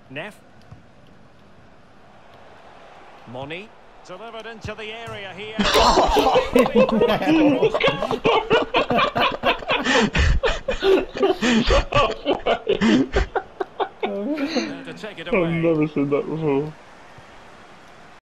Neff. Moni. Delivered into the area here. To take it away. I've never seen that before.